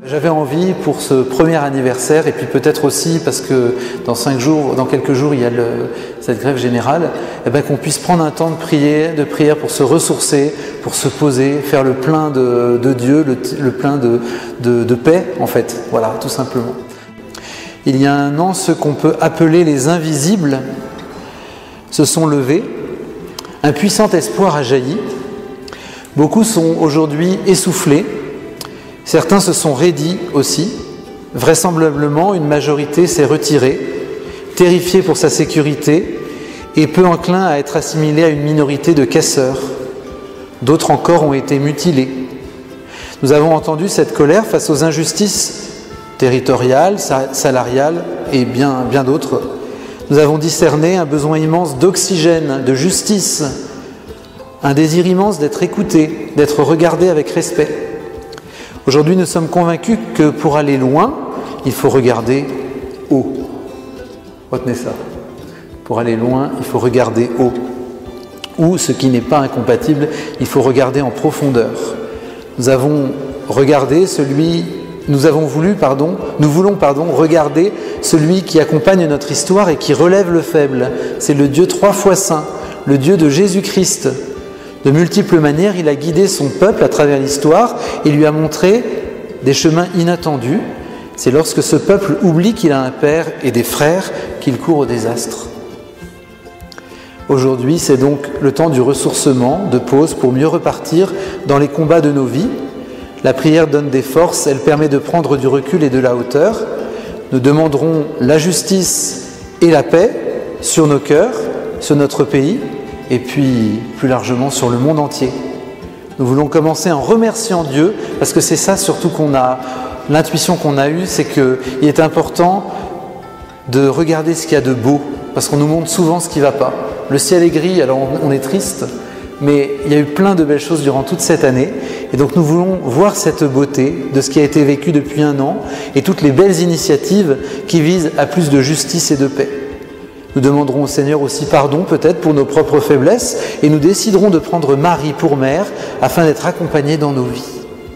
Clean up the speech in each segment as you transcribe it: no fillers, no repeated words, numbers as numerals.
J'avais envie pour ce premier anniversaire, et puis peut-être aussi parce que dans quelques jours, il y a cette grève générale, qu'on puisse prendre un temps de prière pour se ressourcer, pour se poser, faire le plein de Dieu, le plein de paix, en fait. Voilà, tout simplement. Il y a un an, ceux qu'on peut appeler les invisibles se sont levés. Un puissant espoir a jailli. Beaucoup sont aujourd'hui essoufflés. Certains se sont raidis aussi. Vraisemblablement, une majorité s'est retirée, terrifiée pour sa sécurité et peu enclin à être assimilée à une minorité de casseurs. D'autres encore ont été mutilés. Nous avons entendu cette colère face aux injustices territoriales, salariales et bien d'autres. Nous avons discerné un besoin immense d'oxygène, de justice, un désir immense d'être écouté, d'être regardé avec respect. Aujourd'hui, nous sommes convaincus que pour aller loin, il faut regarder haut. Retenez ça. Pour aller loin, il faut regarder haut. Ou, ce qui n'est pas incompatible, il faut regarder en profondeur. Nous voulons regarder celui qui accompagne notre histoire et qui relève le faible. C'est le Dieu 3 fois saint, le Dieu de Jésus-Christ. De multiples manières, il a guidé son peuple à travers l'histoire et lui a montré des chemins inattendus. C'est lorsque ce peuple oublie qu'il a un père et des frères qu'il court au désastre. Aujourd'hui, c'est donc le temps du ressourcement, de pause pour mieux repartir dans les combats de nos vies. La prière donne des forces, elle permet de prendre du recul et de la hauteur. Nous demanderons la justice et la paix sur nos cœurs, sur notre pays, et puis plus largement sur le monde entier. Nous voulons commencer en remerciant Dieu, parce que c'est ça surtout l'intuition qu'on a eue, c'est qu'il est important de regarder ce qu'il y a de beau, parce qu'on nous montre souvent ce qui ne va pas. Le ciel est gris, alors on est triste, mais il y a eu plein de belles choses durant toute cette année, et donc nous voulons voir cette beauté de ce qui a été vécu depuis un an, et toutes les belles initiatives qui visent à plus de justice et de paix. Nous demanderons au Seigneur aussi pardon peut-être pour nos propres faiblesses et nous déciderons de prendre Marie pour mère afin d'être accompagnés dans nos vies.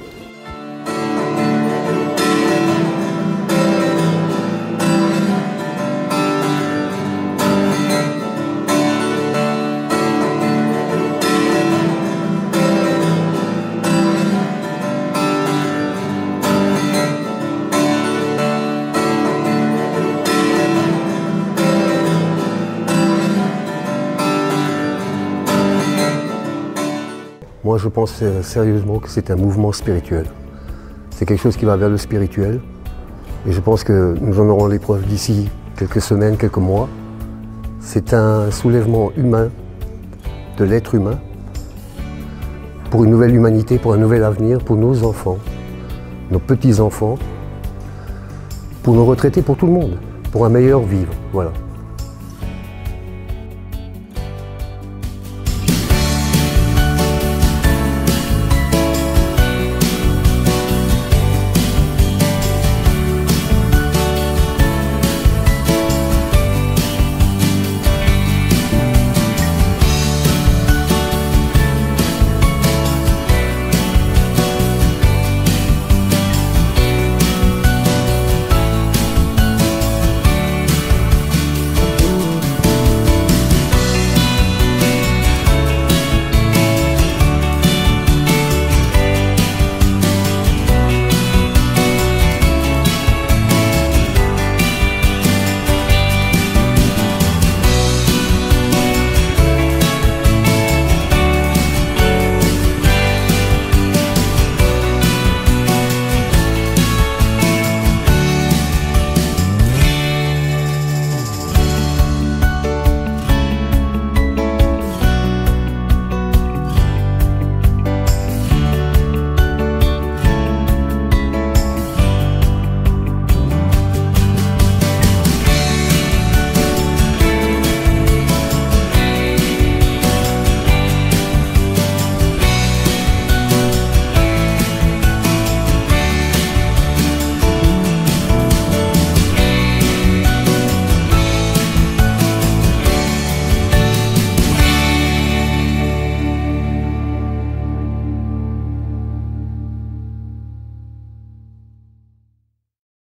Moi, je pense sérieusement que c'est un mouvement spirituel. C'est quelque chose qui va vers le spirituel. Et je pense que nous en aurons les preuves d'ici quelques semaines, quelques mois. C'est un soulèvement humain, de l'être humain, pour une nouvelle humanité, pour un nouvel avenir, pour nos enfants, nos petits-enfants, pour nos retraités, pour tout le monde, pour un meilleur vivre. Voilà.